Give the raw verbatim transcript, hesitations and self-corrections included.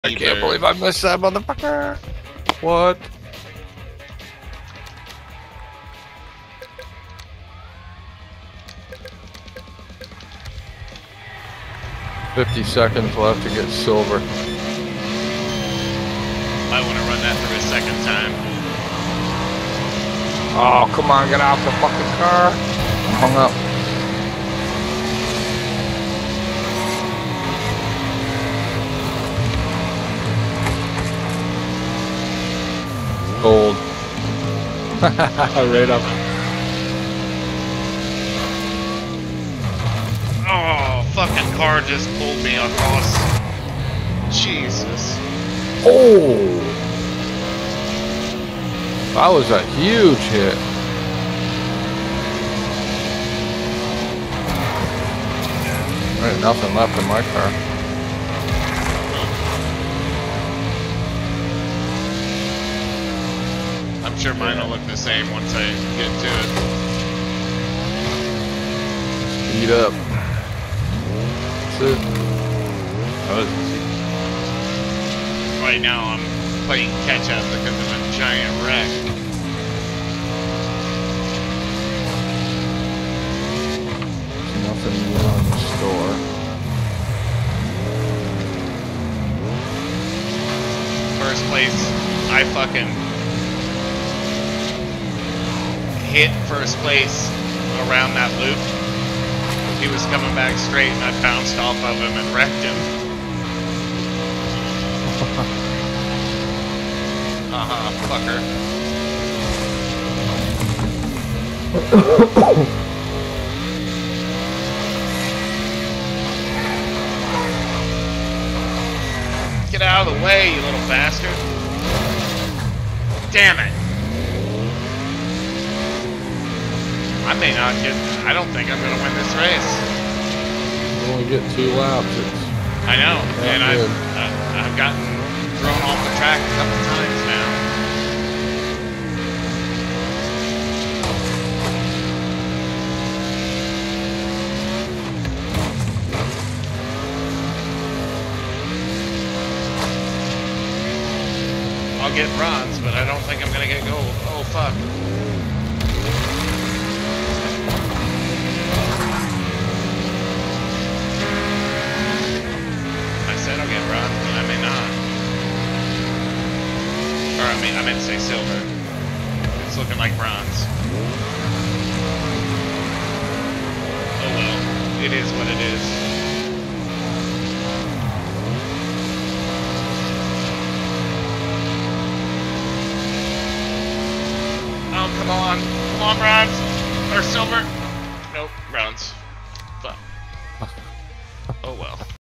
I can't believe I missed that motherfucker. What? Fifty seconds left to get silver. I want to run that through a second time. Oh, come on, get out the fucking car. I'm hung up. Gold. Right up. Oh, fucking car just pulled me across. Jesus. Oh! That was a huge hit. There ain't nothing left in my car. I'm sure mine will look the same once I get to it. Speed up. That's it. That was easy. Right now I'm playing catch up because of a giant wreck. There's nothing new on the store. First place, I fucking hit first place around that loop. He was coming back straight and I bounced off of him and wrecked him. Uh-huh, fucker. Get out of the way, you little bastard. Damn it. I may not get... I don't think I'm going to win this race. You only get two laps. It's I know, and I've, good. uh, I've gotten thrown off the track a couple times now. I'll get bronze, but I don't think I'm going to get gold. Oh, fuck. I said I'll get bronze, but I may not. Or I mean, I meant to say silver. It's looking like bronze. Oh well, it is what it is. Oh, come on. Come on, bronze. Or silver. Nope, bronze. Fuck. Oh well.